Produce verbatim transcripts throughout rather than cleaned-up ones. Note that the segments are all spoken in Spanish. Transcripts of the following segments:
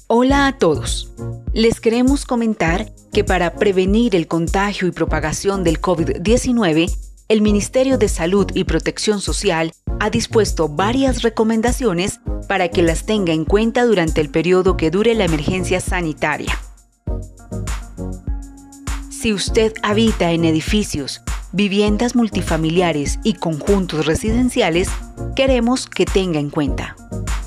Hola a todos. Les queremos comentar que para prevenir el contagio y propagación del COVID diecinueve, el Ministerio de Salud y Protección Social ha dispuesto varias recomendaciones para que las tenga en cuenta durante el periodo que dure la emergencia sanitaria. Si usted habita en edificios, viviendas multifamiliares y conjuntos residenciales, queremos que tenga en cuenta.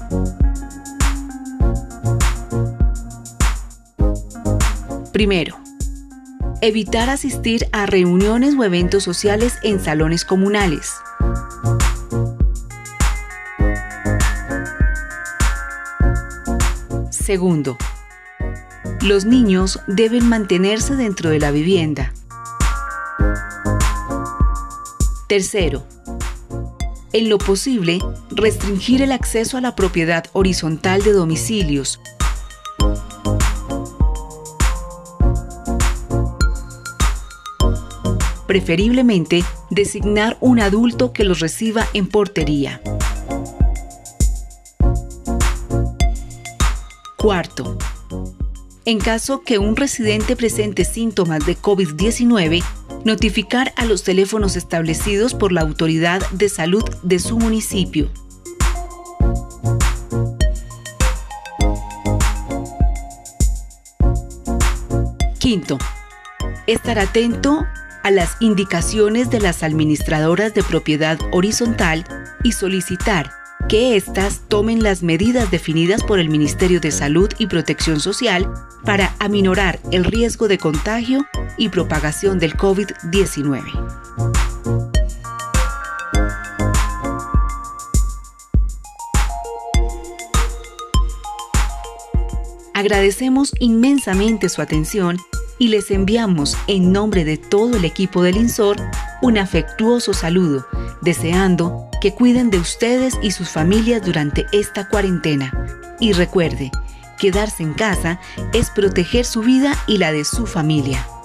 Primero, evitar asistir a reuniones o eventos sociales en salones comunales. Segundo, los niños deben mantenerse dentro de la vivienda. Tercero, en lo posible, restringir el acceso a la propiedad horizontal de domicilios. Preferiblemente, designar un adulto que los reciba en portería. Cuarto, en caso que un residente presente síntomas de COVID diecinueve, notificar a los teléfonos establecidos por la autoridad de salud de su municipio. Quinto, estar atento a las indicaciones de las administradoras de propiedad horizontal y solicitar que éstas tomen las medidas definidas por el Ministerio de Salud y Protección Social para aminorar el riesgo de contagio y propagación del COVID diecinueve. Agradecemos inmensamente su atención y les enviamos, en nombre de todo el equipo del INSOR, un afectuoso saludo, deseando que cuiden de ustedes y sus familias durante esta cuarentena. Y recuerde, quedarse en casa es proteger su vida y la de su familia.